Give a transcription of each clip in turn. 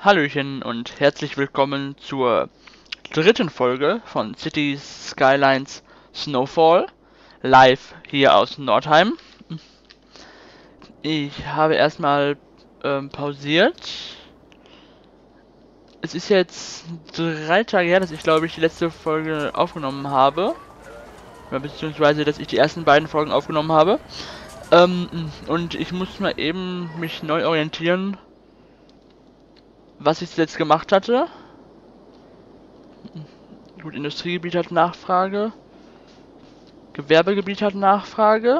Hallöchen und herzlich willkommen zur dritten Folge von Cities Skylines Snowfall, live hier aus Nordheim. Ich habe erstmal pausiert. Es ist jetzt 3 Tage her, dass ich glaube ich die letzte Folge aufgenommen habe. Ja, beziehungsweise, dass ich die ersten beiden Folgen aufgenommen habe. Und ich muss mal eben mich neu orientieren, was ich jetzt gemacht hatte. Gut, Industriegebiet hat Nachfrage. Gewerbegebiet hat Nachfrage.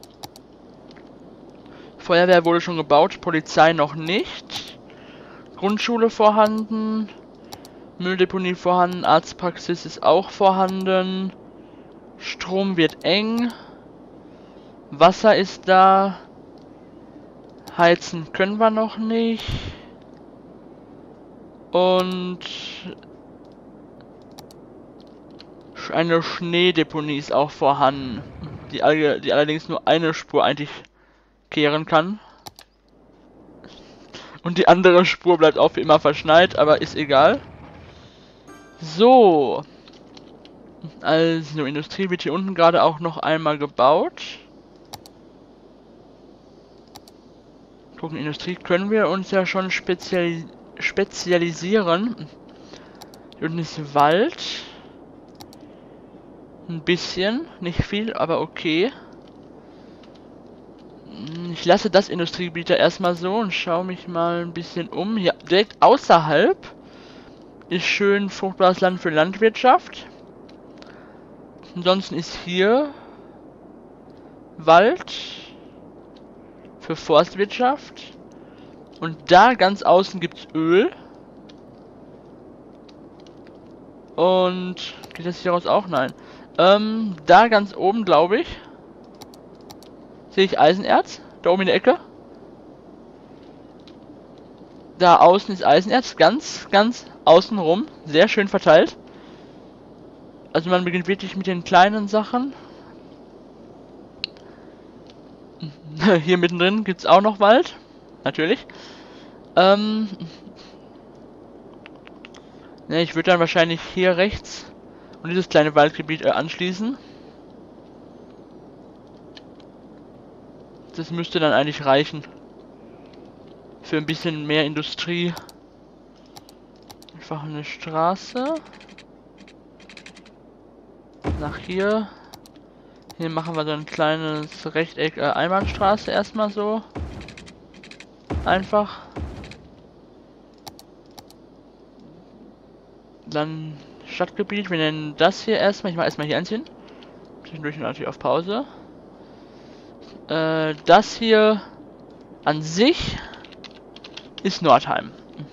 Feuerwehr wurde schon gebaut, Polizei noch nicht. Grundschule vorhanden. Mülldeponie vorhanden, Arztpraxis ist auch vorhanden. Strom wird eng. Wasser ist da. Heizen können wir noch nicht. Und eine Schneedeponie ist auch vorhanden, die allerdings nur eine Spur eigentlich kehren kann. Und die andere Spur bleibt auch wie immer verschneit, aber ist egal. So. Also, Industrie wird hier unten gerade auch noch einmal gebaut. Gucken, Industrie können wir uns ja schon spezialisieren. Hier unten ist Wald. Ein bisschen, nicht viel, aber okay. Ich lasse das Industriegebiet da erstmal so und schaue mich mal ein bisschen um. Hier direkt außerhalb ist schön fruchtbares Land für Landwirtschaft. Ansonsten ist hier Wald für Forstwirtschaft. Und da ganz außen gibt's Öl. Und geht das hier raus auch? Nein. Da ganz oben, glaube ich, sehe ich Eisenerz. Da oben in der Ecke. Da außen ist Eisenerz. Ganz außen rum. Sehr schön verteilt. Also man beginnt wirklich mit den kleinen Sachen. Hier mittendrin gibt es auch noch Wald. Natürlich. Ne, ich würde dann wahrscheinlich hier rechts und dieses kleine Waldgebiet anschließen. Das müsste dann eigentlich reichen. Für ein bisschen mehr Industrie. Einfach eine Straße. Nach hier. Hier machen wir so ein kleines Rechteck, Einbahnstraße erstmal so. Einfach. Dann Stadtgebiet. Wir nennen das hier erstmal. Ich mache erstmal hier einziehen. Zwischendurch natürlich auf Pause. Das hier an sich ist Nordheim.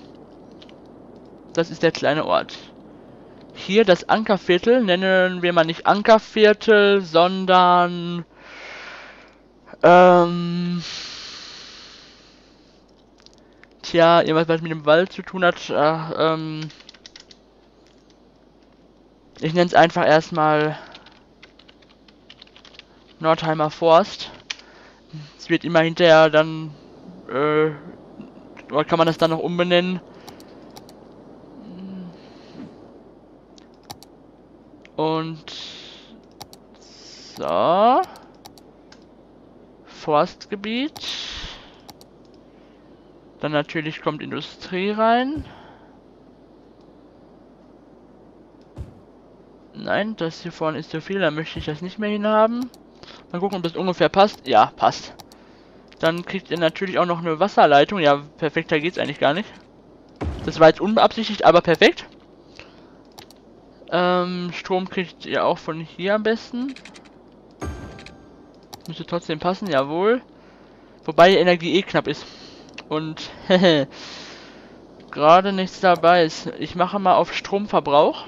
Das ist der kleine Ort. Hier das Ankerviertel nennen wir mal nicht Ankerviertel, sondern tja, irgendwas was mit dem Wald zu tun hat. Ich nenne es einfach erstmal Nordheimer Forst. Es wird immer hinterher dann oder kann man das dann noch umbenennen? Und so. Forstgebiet. Dann natürlich kommt Industrie rein. Nein, das hier vorne ist zu viel, da möchte ich das nicht mehr hinhaben. Mal gucken, ob das ungefähr passt. Ja, passt. Dann kriegt ihr natürlich auch noch eine Wasserleitung. Ja, perfekter geht's eigentlich gar nicht. Das war jetzt unbeabsichtigt, aber perfekt. Strom kriegt ihr auch von hier am besten. Müsste trotzdem passen, jawohl. Wobei die Energie eh knapp ist. Und gerade nichts dabei ist. Ich mache mal auf Stromverbrauch.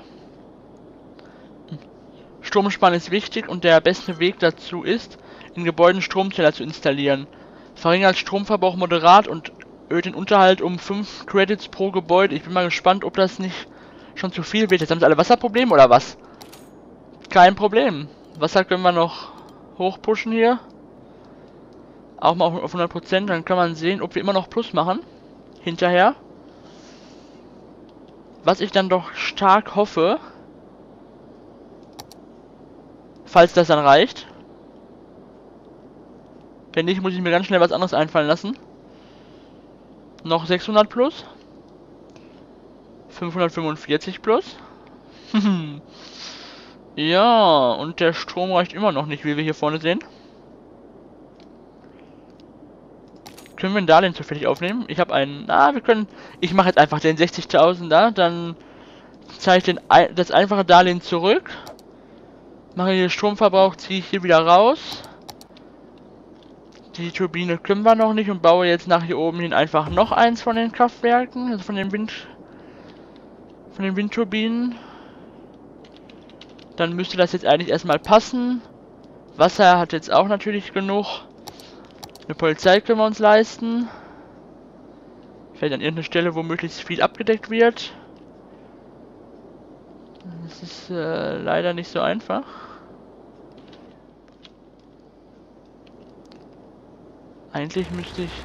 Stromsparen ist wichtig und der beste Weg dazu ist, in Gebäuden Stromzähler zu installieren. Verringert Stromverbrauch moderat und erhöht den Unterhalt um 5 Credits pro Gebäude. Ich bin mal gespannt, ob das nicht schon zu viel wird. Jetzt haben sie alle Wasserprobleme oder was? Kein Problem. Wasser können wir noch hochpushen hier. Auch mal auf 100%, dann kann man sehen, ob wir immer noch Plus machen. Hinterher. Was ich dann doch stark hoffe, falls das dann reicht. Wenn nicht, muss ich mir ganz schnell was anderes einfallen lassen. Noch 600 plus. 545 plus. Ja, und der Strom reicht immer noch nicht, wie wir hier vorne sehen. Können wir ein Darlehen zufällig aufnehmen? Ich habe einen... Ah, wir können... Ich mache jetzt einfach den 60.000er, dann zahle ich das einfache Darlehen zurück. Mache hier Stromverbrauch, ziehe ich hier wieder raus. Die Turbine können wir noch nicht und baue jetzt nach hier oben hin einfach noch eins von den Kraftwerken, also von den Windturbinen. Dann müsste das jetzt eigentlich erstmal passen. Wasser hat jetzt auch natürlich genug. Eine Polizei können wir uns leisten. Vielleicht an irgendeiner Stelle, wo möglichst viel abgedeckt wird. Das ist leider nicht so einfach. Eigentlich müsste ich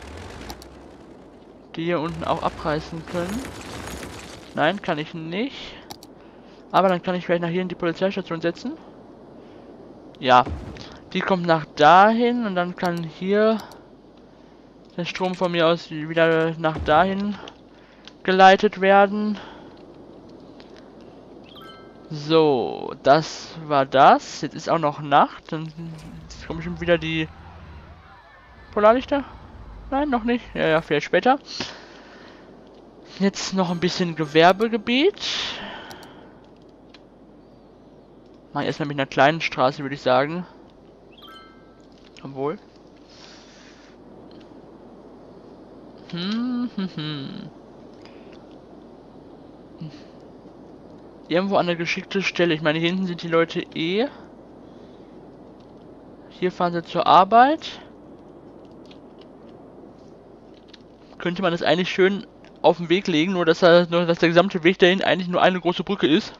die hier unten auch abreißen können. Nein, kann ich nicht. Aber dann kann ich vielleicht nach hier in die Polizeistation setzen. Ja, die kommt nach dahin und dann kann hier der Strom von mir aus wieder nach dahin geleitet werden. So, das war das. Jetzt ist auch noch Nacht. Dann kommen schon wieder die Polarlichter. Nein, noch nicht. Ja, vielleicht später. Jetzt noch ein bisschen Gewerbegebiet. Mal erstmal mit einer kleinen Straße, würde ich sagen. Obwohl. Irgendwo an der geschickten Stelle. Ich meine, hier hinten sind die Leute eh. Hier fahren sie zur Arbeit. Könnte man das eigentlich schön auf den Weg legen, nur dass der gesamte Weg dahin eigentlich nur eine große Brücke ist.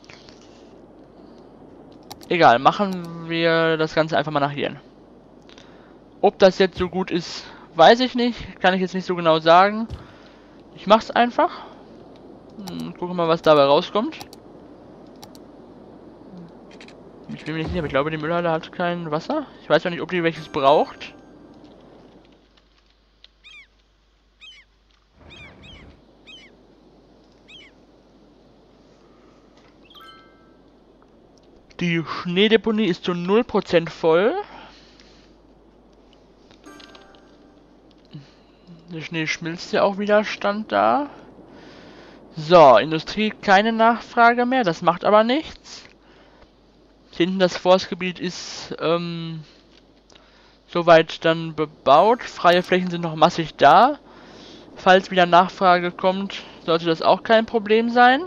Egal, machen wir das Ganze einfach mal nach hier. Ob das jetzt so gut ist, weiß ich nicht. Kann ich jetzt nicht so genau sagen. Ich mach's einfach. Gucken mal, was dabei rauskommt. Ich bin mir nicht sicher, aber ich glaube, die Müllhalle hat kein Wasser. Ich weiß ja nicht, ob die welches braucht. Die Schneedeponie ist zu 0% voll. Der Schnee schmilzt ja auch wieder, stand da. So, Industrie keine Nachfrage mehr, das macht aber nichts. Hinten das Forstgebiet ist soweit dann bebaut. Freie Flächen sind noch massig da. Falls wieder Nachfrage kommt, sollte das auch kein Problem sein.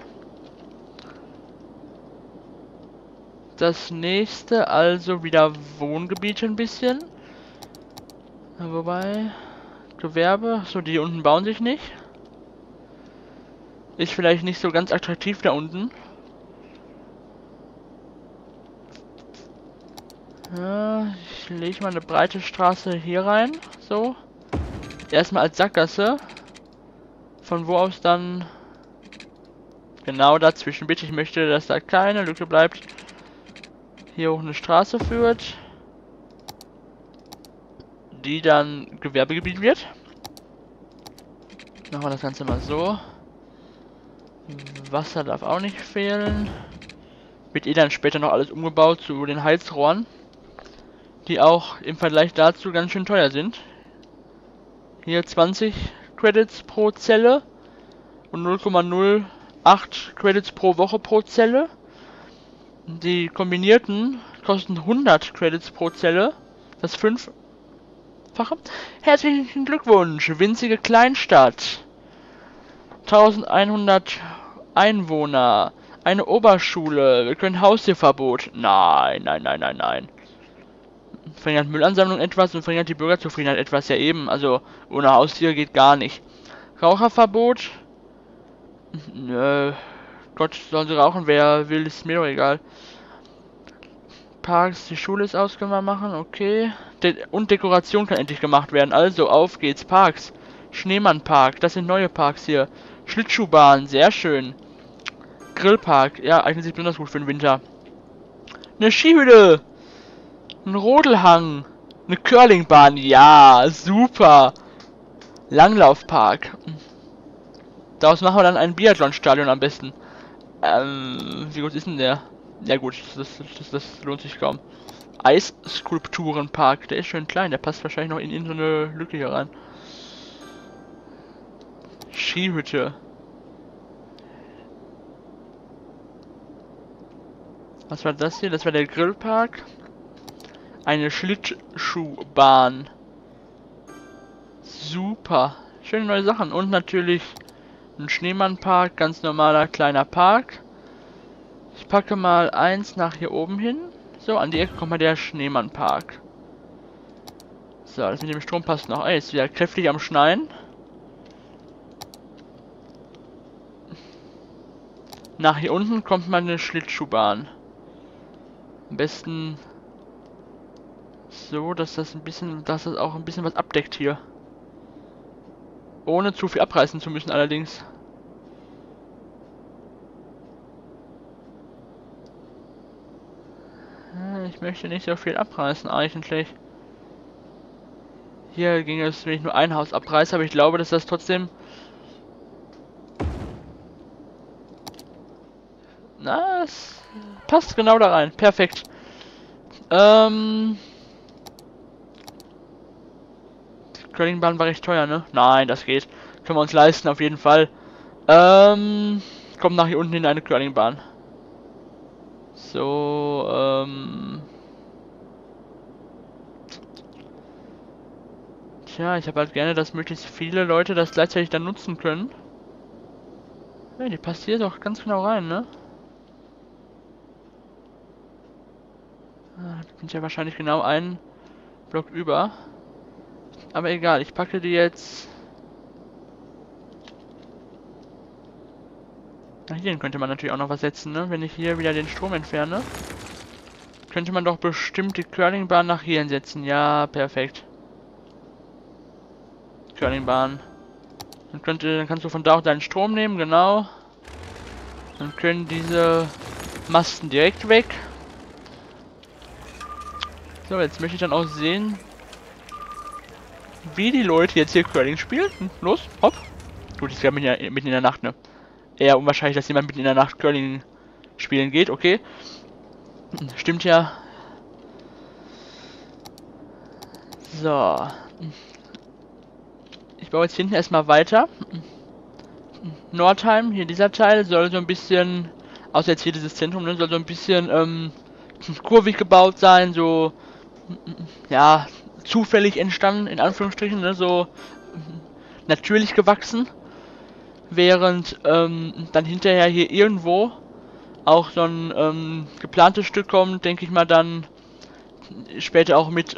Das nächste, also wieder Wohngebiete ein bisschen. Ja, wobei, Gewerbe, so die unten bauen sich nicht. Ist vielleicht nicht so ganz attraktiv da unten. Ja, ich lege mal eine breite Straße hier rein, so. Erstmal als Sackgasse. Von wo aus dann genau dazwischen. Bitte, ich möchte, dass da keine Lücke bleibt. Hier hoch eine Straße führt, die dann Gewerbegebiet wird. Machen wir das Ganze mal so. Wasser darf auch nicht fehlen. Wird eh dann später noch alles umgebaut zu den Heizrohren, die auch im Vergleich dazu ganz schön teuer sind. Hier 20 Credits pro Zelle und 0,08 Credits pro Woche pro Zelle. Die kombinierten kosten 100 Credits pro Zelle. Das 5-fache. Herzlichen Glückwunsch, winzige Kleinstadt. 1100 Einwohner. Eine Oberschule. Wir können Haustierverbot. Nein, nein, nein, nein, nein. Verringert Müllansammlung etwas und verringert die Bürgerzufriedenheit etwas, ja eben. Also ohne Haustiere geht gar nicht. Raucherverbot. Gott, sollen sie rauchen, wer will, ist mir doch egal. Parks, die Schule ist aus, können wir machen, okay. Und Dekoration kann endlich gemacht werden, also auf geht's, Parks. Schneemannpark, das sind neue Parks hier. Schlittschuhbahn, sehr schön. Grillpark, ja, eignet sich besonders gut für den Winter. Eine Skihütte. Ein Rodelhang. Eine Curlingbahn, ja, super. Langlaufpark. Daraus machen wir dann ein Biathlonstadion am besten. Wie gut ist denn der? Ja gut, das lohnt sich kaum. Eisskulpturenpark, der ist schön klein, der passt wahrscheinlich noch in so eine Lücke hier rein. Skihütte. Was war das hier? Das war der Grillpark. Eine Schlittschuhbahn. Super. Schöne neue Sachen. Und natürlich ein Schneemannpark, ganz normaler kleiner Park. Ich packe mal eins nach hier oben hin. So, an die Ecke kommt mal der Schneemannpark. So, das mit dem Strom passt noch. Ey, ist wieder kräftig am Schneien. Nach hier unten kommt mal eine Schlittschuhbahn. Am besten so, dass das auch ein bisschen was abdeckt hier. Ohne zu viel abreißen zu müssen allerdings. Ich möchte nicht so viel abreißen eigentlich. Hier ging es, wenn ich nur ein Haus abreiße, aber ich glaube, dass das trotzdem... Na, es passt genau da rein. Perfekt. Die Curlingbahn war recht teuer, ne? Nein, das geht. Können wir uns leisten, auf jeden Fall. Kommt nach hier unten in eine Curlingbahn. So, Tja, ich habe halt gerne, dass möglichst viele Leute das gleichzeitig dann nutzen können. Ja, die passt hier doch ganz genau rein, ne? Ah, das sind ja wahrscheinlich genau einen Block über. Aber egal, ich packe die jetzt... Na, hier könnte man natürlich auch noch was setzen, ne? Wenn ich hier wieder den Strom entferne, könnte man doch bestimmt die Curlingbahn nach hier setzen. Ja, perfekt. Curlingbahn. Dann kannst du von da auch deinen Strom nehmen, genau. Dann können diese Masten direkt weg. So, jetzt möchte ich dann auch sehen, wie die Leute jetzt hier Curling spielen. Los, hopp. Gut, ist ja mitten in der Nacht, ne? Eher unwahrscheinlich, dass jemand mitten in der Nacht Curling spielen geht, okay. Stimmt ja. So. Ich baue jetzt hinten erstmal weiter. Nordheim, hier dieser Teil, soll so ein bisschen, außer jetzt hier dieses Zentrum, ne, soll so ein bisschen kurvig gebaut sein, so, ja, zufällig entstanden, in Anführungsstrichen, ne, so natürlich gewachsen. Während dann hinterher hier irgendwo auch so ein geplantes Stück kommt, denke ich mal dann später auch mit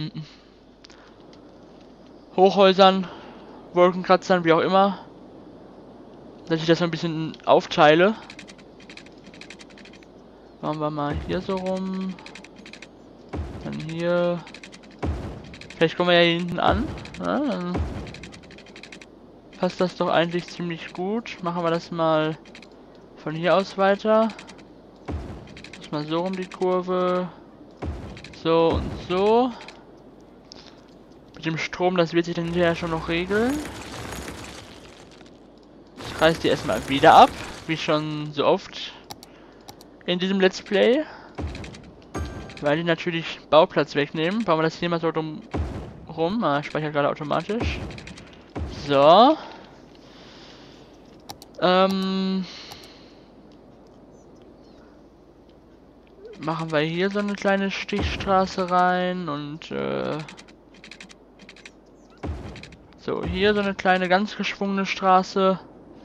Hochhäusern, Wolkenkratzern, wie auch immer, dass ich das so ein bisschen aufteile. Machen wir mal hier so rum. Dann hier. Vielleicht kommen wir ja hier hinten an. Ja, dann passt das doch eigentlich ziemlich gut. Machen wir das mal von hier aus weiter. Das mal so rum die Kurve. So und so. Mit dem Strom, das wird sich dann hinterher schon noch regeln. Ich reiß die erstmal wieder ab, wie schon so oft in diesem Let's Play. Weil die natürlich Bauplatz wegnehmen. Bauen wir das hier mal so drum rum. Ah, ich speichere gerade automatisch. So. Machen wir hier so eine kleine Stichstraße rein und so, hier so eine kleine, ganz geschwungene Straße.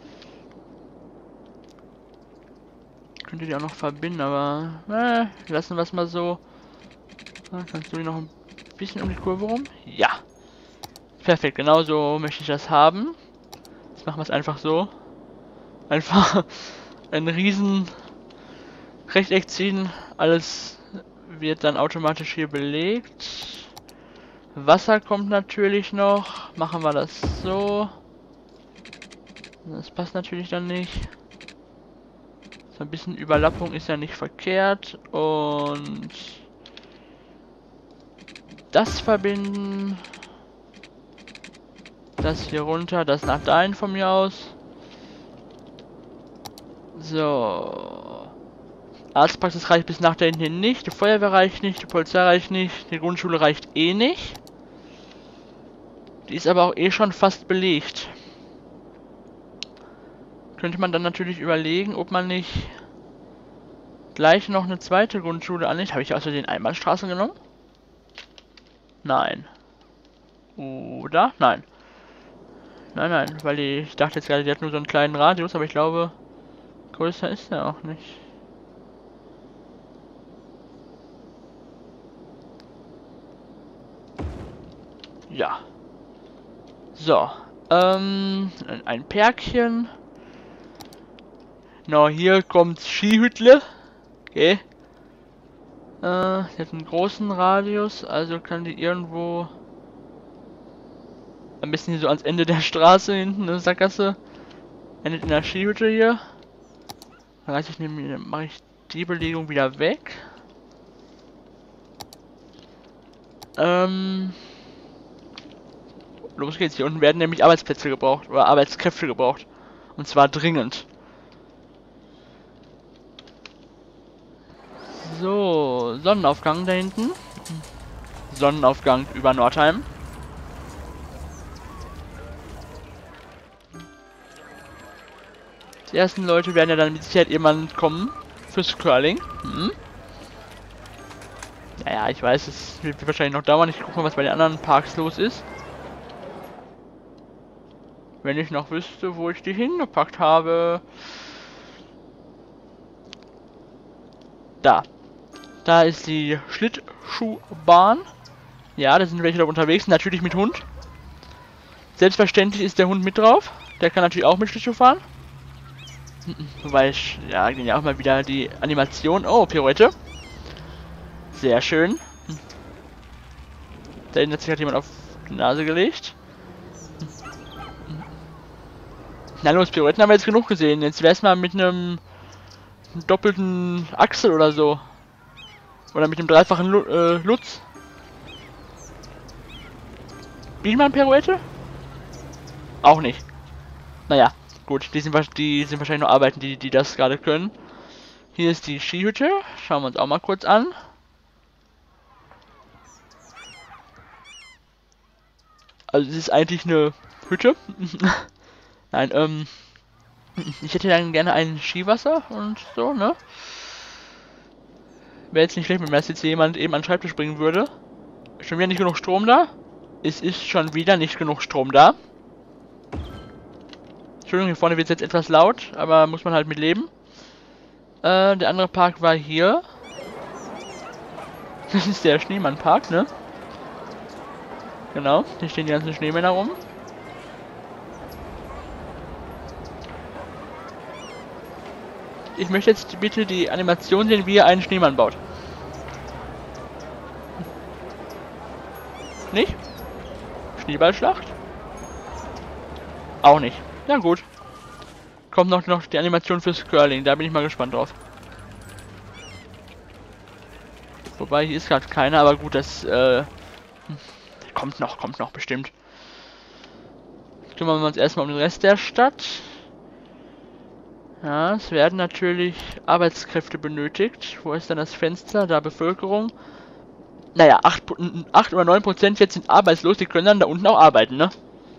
Könnte die auch noch verbinden, aber lassen wir es mal so. Kannst du die noch ein bisschen um die Kurve rum? Ja. Perfekt, genau so möchte ich das haben. Jetzt machen wir es einfach so. Einfach ein riesen Rechteck ziehen. Alles wird dann automatisch hier belegt. Wasser kommt natürlich noch. Machen wir das so. Das passt natürlich dann nicht. So ein bisschen Überlappung ist ja nicht verkehrt. Und das verbinden. Das hier runter, das nach dahin von mir aus. So. Arztpraxis reicht bis nach da hinten hin nicht. Die Feuerwehr reicht nicht. Die Polizei reicht nicht. Die Grundschule reicht eh nicht. Die ist aber auch eh schon fast belegt. Könnte man dann natürlich überlegen, ob man nicht gleich noch eine zweite Grundschule anlegt. Habe ich also den Einbahnstraßen genommen? Nein. Oder? Nein. Nein, nein, weil ich dachte jetzt gerade, die hat nur so einen kleinen Radius, aber ich glaube, größer ist er auch nicht. Ja. So. Ein Pärkchen. Na, hier kommt Skihütle. Okay. Die hat einen großen Radius, also kann die irgendwo am besten hier so ans Ende der Straße hinten, eine Sackgasse. Endet in der Skihütte hier. Dann mache ich die Belegung wieder weg. Los geht's. Hier unten werden nämlich Arbeitsplätze gebraucht oder Arbeitskräfte gebraucht. Und zwar dringend. So, Sonnenaufgang da hinten. Sonnenaufgang über Nordheim. Die ersten Leute werden ja dann mit Sicherheit irgendwann kommen fürs Curling. Naja, ich weiß, es wird wahrscheinlich noch dauern. Ich gucke mal, was bei den anderen Parks los ist. Wenn ich noch wüsste, wo ich die hingepackt habe. Da. Da ist die Schlittschuhbahn. Ja, da sind welche da unterwegs. Natürlich mit Hund. Selbstverständlich ist der Hund mit drauf. Der kann natürlich auch mit Schlittschuh fahren. Weil ich, ja, ja auch mal wieder die Animation. Oh, Pirouette. Sehr schön. Da hat sich halt jemand auf die Nase gelegt. Na los, Pirouetten haben wir jetzt genug gesehen. Jetzt wär's mal mit einem doppelten Achsel oder so. Oder mit dem dreifachen Lutz. Bienenmann-Pirouette? Auch nicht. Naja, gut. Die sind wahrscheinlich nur Arbeiten, die das gerade können. Hier ist die Skihütte. Schauen wir uns auch mal kurz an. Also es ist eigentlich eine Hütte. Nein, ich hätte dann gerne ein Skiwasser und so, ne? Wäre jetzt nicht schlecht, wenn mir das jetzt jemand eben an den Schreibtisch bringen würde. Schon wieder nicht genug Strom da? Es ist schon wieder nicht genug Strom da. Entschuldigung, hier vorne wird es jetzt etwas laut, aber muss man halt mit leben. Der andere Park war hier. Das ist der Schneemann-Park, ne? Genau, hier stehen die ganzen Schneemänner rum. Ich möchte jetzt bitte die Animation sehen, wie er einen Schneemann baut. Nicht? Schneeballschlacht? Auch nicht. Na gut. Kommt noch die Animation fürs Curling, da bin ich mal gespannt drauf. Wobei, hier ist gerade keiner, aber gut, das kommt noch bestimmt. Kümmern wir uns erstmal um den Rest der Stadt. Ja, es werden natürlich Arbeitskräfte benötigt. Wo ist dann das Fenster? Da Bevölkerung. Naja, 8 oder 9% jetzt sind arbeitslos, die können dann da unten auch arbeiten, ne?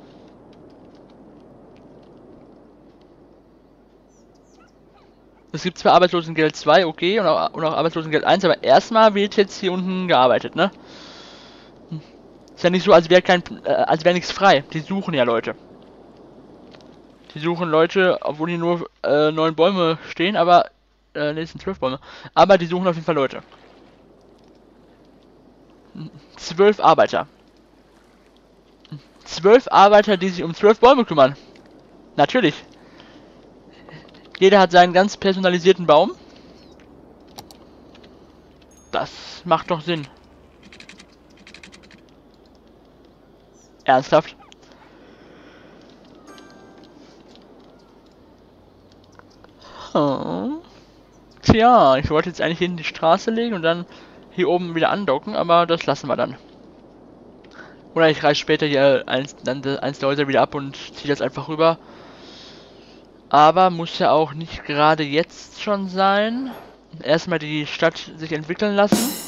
Es gibt zwar Arbeitslosengeld 2, okay, und auch Arbeitslosengeld 1, aber erstmal wird jetzt hier unten gearbeitet, ne? Ist ja nicht so, als wäre nichts frei. Die suchen ja Leute. Die suchen Leute, obwohl hier nur 9 Bäume stehen, aber ne, es sind 12 Bäume. Aber die suchen auf jeden Fall Leute. 12 Arbeiter. 12 Arbeiter, die sich um 12 Bäume kümmern. Natürlich. Jeder hat seinen ganz personalisierten Baum. Das macht doch Sinn. Ernsthaft? Tja, ich wollte jetzt eigentlich hier in die Straße legen und dann hier oben wieder andocken, aber das lassen wir dann. Oder ich reiße später hier eins der Häuser wieder ab und ziehe das einfach rüber. Aber muss ja auch nicht gerade jetzt schon sein. Erstmal die Stadt sich entwickeln lassen.